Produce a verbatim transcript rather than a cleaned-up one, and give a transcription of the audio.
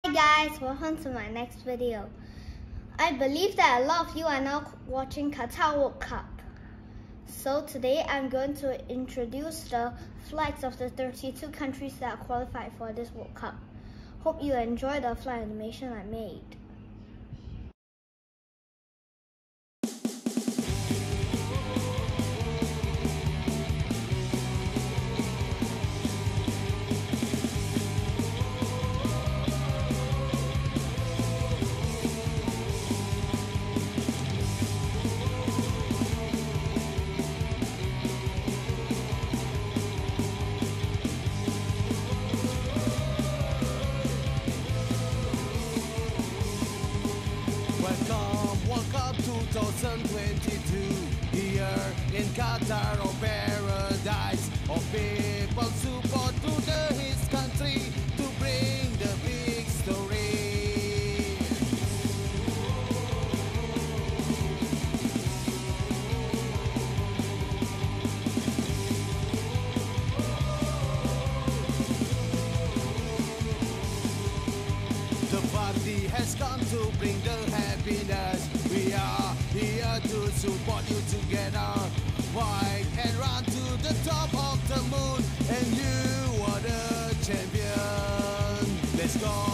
Hi guys, welcome to my next video. I believe that a lot of you are now watching Qatar World Cup. So today I'm going to introduce the flags of the thirty-two countries that are qualified for this World Cup. Hope you enjoy the flag animation I made. Welcome, World Cup twenty twenty-two. Here in Qatar, or paradise of people support to the his country to bring the big story. The party has come to bring the happiness. We are here to support you together. Fight and run to the top of the moon, and you are the champion. Let's go.